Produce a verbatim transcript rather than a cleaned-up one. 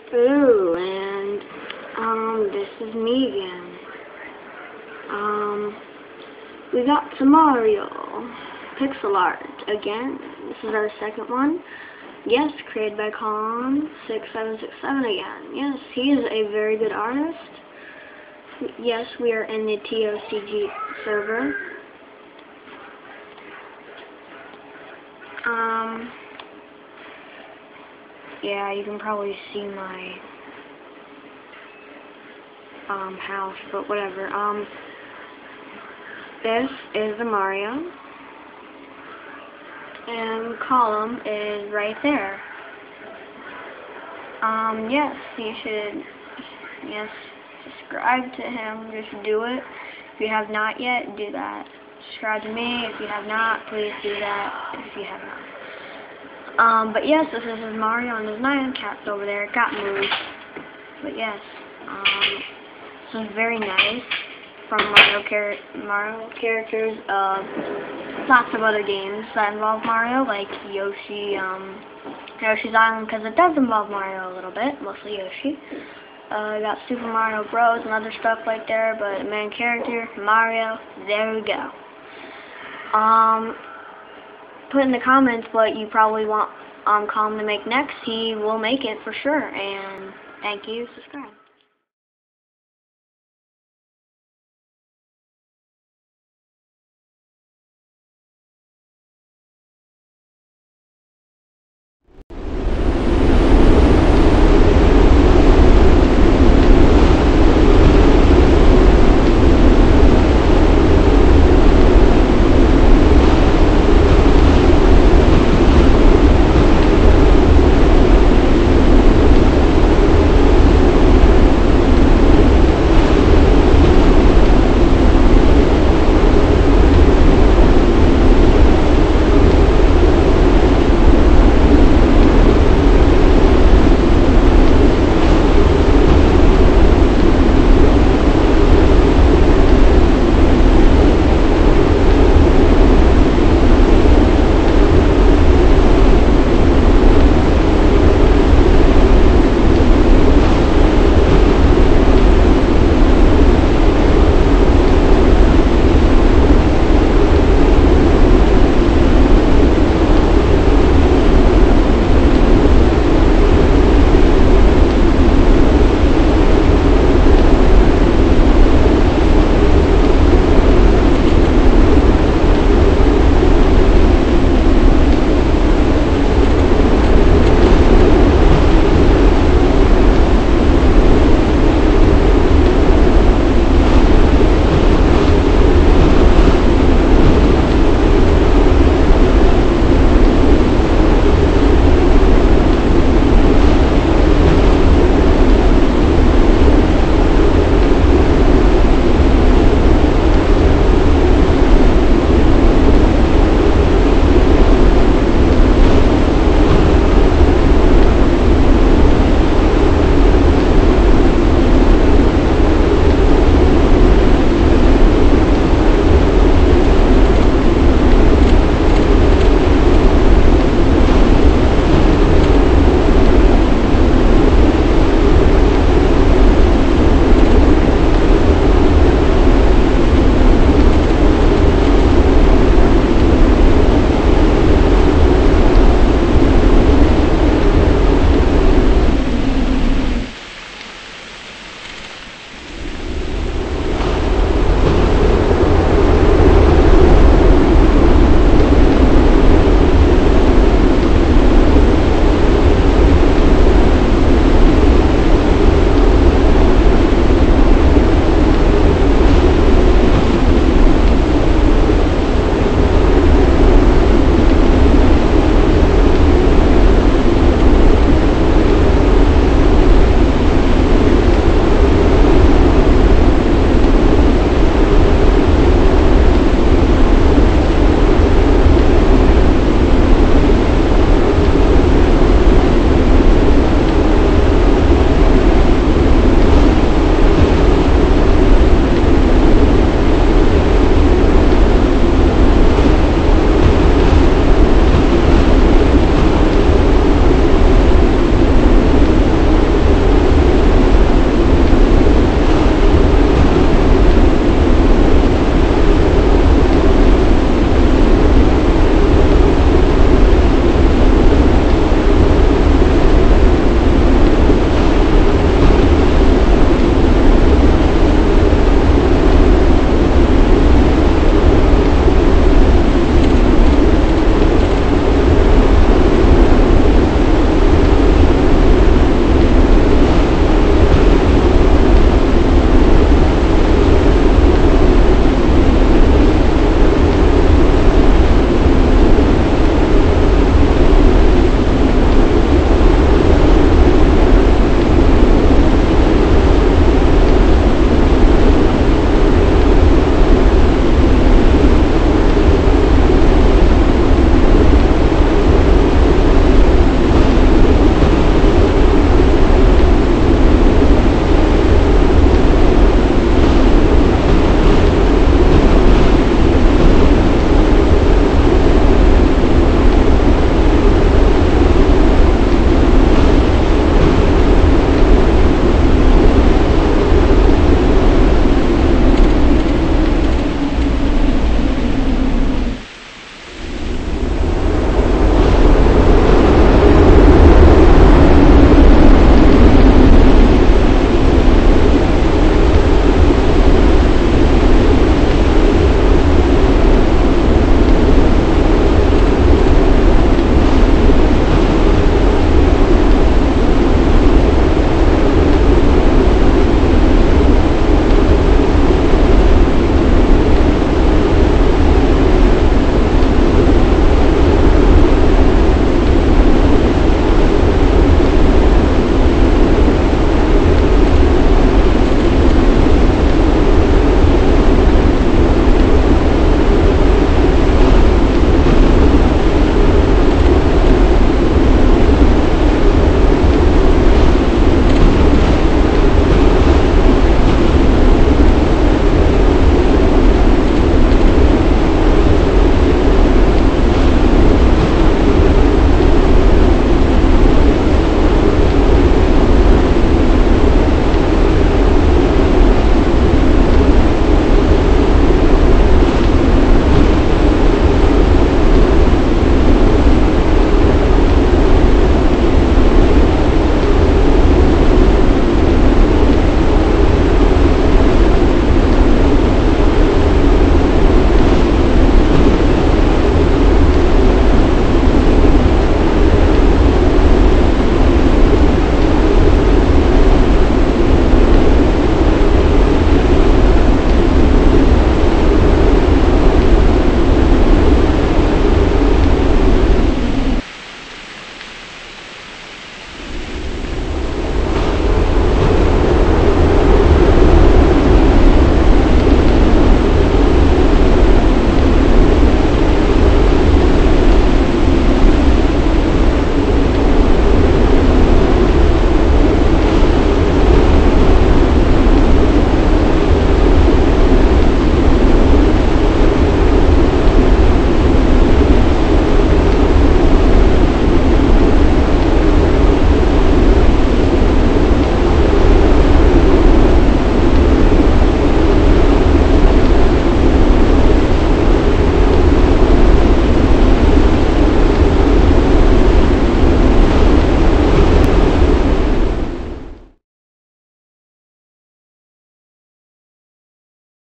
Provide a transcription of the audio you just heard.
Ooh, and um, this is me again. Um, we got some Mario pixel art again. This is our second one. Yes, created by Colin six seven six seven again. Yes, he is a very good artist. Yes, we are in the T O C G server. Um, yeah, you can probably see my um house, but whatever. Um, this is the Mario, and Column is right there. Um, yes, you should, yes, subscribe to him. Just do it. If you have not yet, do that. Subscribe to me. If you have not, please do that. If you have not. Um, but yes, this is Mario and there's nine cats over there. It got moved. But yes, um, this is very nice from Mario, char Mario characters. Uh, lots of other games that involve Mario, like Yoshi, um, Yoshi's Island, because it does involve Mario a little bit, mostly Yoshi. Uh, got Super Mario Bros. And other stuff like there, but main character, Mario, there we go. Um, put in the comments what you probably want um, Colin to make next. He will make it for sure, and thank you, subscribe.